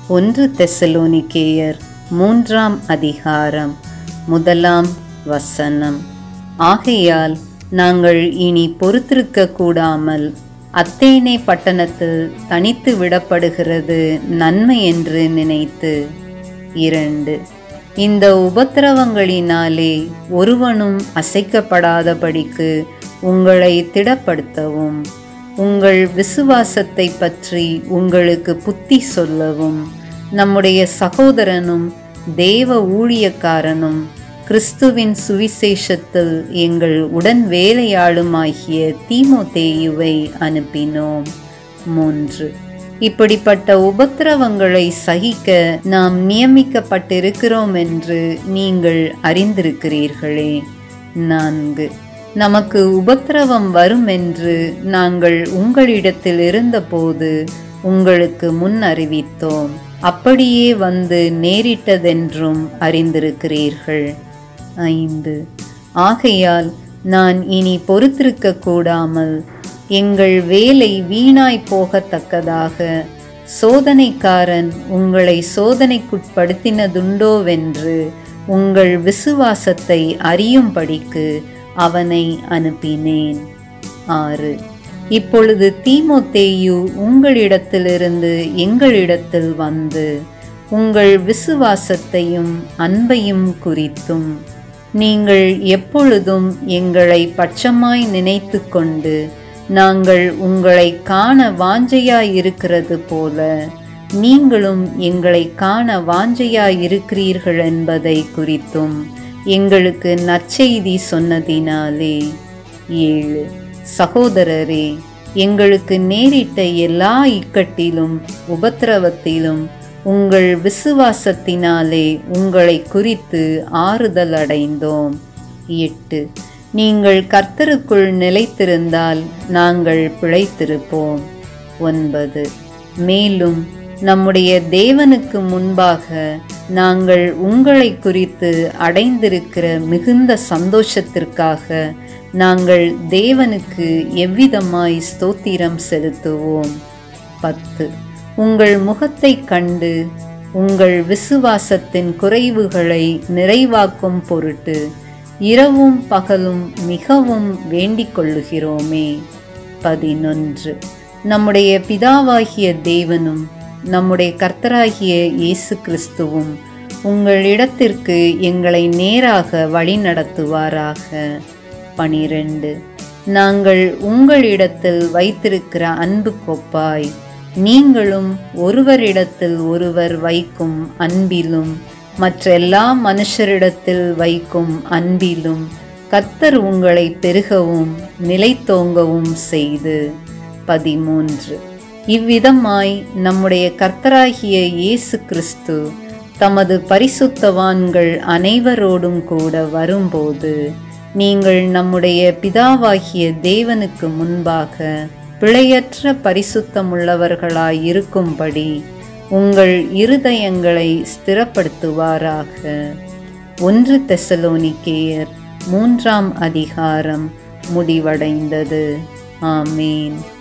ஒன்று தெசலோனிக்கேயர் 3ஆம் அதிகாரம் 1ஆம் வசனம். ஆகையால் நாங்கள் இனி பொறுத்திருக்க கூடாமல் அத்தேனே பட்டணத்தில் தனித்து விடப்படுகிறது நன்மை என்று நினைத்து. 2. இந்த உபத்திரவங்களினாலே ஒருவனும் அசைக்கப்படாதபடிக்கு உங்களை திடப்படுத்தவும், உங்கள் விசுவாசத்தை பற்றி உங்களுக்கு புத்தி சொல்லவும், நம்முடைய சகோதரனும் தேவ ஊழியக்காரனும் கிறிஸ்துவின் சுவிசேஷத்தில் எங்கள் உடன் வேலையாளுமாகிய தீமோத்தேயுவை அனுப்பினோம். 3. இப்படிப்பட்ட உபத்திரவங்களை சகிக்க நாம் நியமிக்கப்பட்டிருக்கிறோம் என்று நீங்கள் அறிந்திருக்கிறீர்களே. 4. நமக்கு உபத்திரவம் வரும் என்று நாங்கள் உங்களிடத்தில் இருந்தபோது உங்களுக்கு முன் அறிவித்தோம். அப்படியே வந்து நேரிட்டதென்றும் அறிந்திருக்கிறீர்கள். 5. ஆகையால் நான் இனி பொறுத்திருக்க கூடாமல் எங்கள் வேலை வீணாய் போகத்தக்கதாக சோதனைக்காரன் உங்களை சோதனைக்குட்படுத்தினதுண்டோவென்று உங்கள் விசுவாசத்தை அறியும்படிக்கு அவனை அனுப்பினேன். 6. இப்பொழுது தீமோத்தேயு உங்களிடத்திலிருந்து எங்களிடத்தில் வந்து உங்கள் விசுவாசத்தையும் அன்பையும் குறித்தும் நீங்கள் எப்பொழுதும் எங்களை பட்சமாய் நினைத்து கொண்டு நாங்கள் உங்களை காண வாஞ்சையாயிருக்கிறது போல நீங்களும் எங்களை காண வாஞ்சையாயிருக்கிறீர்கள் என்பதை குறித்தும் எங்களுக்கு நற்செய்தி சொன்னதினாலே. 7. சகோதரரே, எங்களுக்கு நேரிட்ட எல்லா இக்கட்டிலும் உபத்திரவத்திலும் உங்கள் விசுவாசத்தினாலே உங்களை குறித்து ஆறுதல் அடைந்தோம். 8. நீங்கள் கர்த்தருக்குள் நிலைத்திருந்தால் நாங்கள் பிழைத்திருப்போம். 9. மேலும் நம்முடைய தேவனுக்கு முன்பாக நாங்கள் உங்களை குறித்து அடைந்திருக்கிற மிகுந்த சந்தோஷத்திற்காக நாங்கள் தேவனுக்கு எவ்விதமாய் ஸ்தோத்திரம் செலுத்துவோம். 10. உங்கள் முகத்தை கண்டு உங்கள் விசுவாசத்தின் குறைவுகளை நிறைவாக்கும் பொருட்டு இரவும் பகலும் மிகவும் வேண்டிக் கொள்ளுகிறோமே. 11. நம்முடைய பிதாவாகிய தேவனும் நம்முடைய கர்த்தராகிய இயேசு கிறிஸ்துவும் உங்களிடத்திற்கு எங்களை நேராக வழிநடத்துவாராக. 12. நாங்கள் உங்களிடத்தில் வைத்திருக்கிற அன்பு கொப்பாய் நீங்களும் ஒருவரிடத்தில் ஒருவர் வைக்கும் அன்பிலும் மற்றெல்லா மனுஷரிடத்தில் வைக்கும் அன்பிலும் கர்த்தர் உங்களை பெருகவும் நிலைத்தோங்கவும் செய்து. 13. இவ்விதமாய் நம்முடைய கர்த்தராகிய இயேசு கிறிஸ்து தமது பரிசுத்தவான்கள் அனைவரோடும் கூட வரும்போது நீங்கள் நம்முடைய பிதாவாகிய தேவனுக்கு முன்பாக பிழையற்ற பரிசுத்தமுள்ளவர்களாயிருக்கும்படி உங்கள் இருதயங்களை ஸ்திரப்படுத்துவாராக. 1 தெசலோனிக்கேயர் 3ஆம் அதிகாரம் முடிவடைந்தது. ஆமேன்.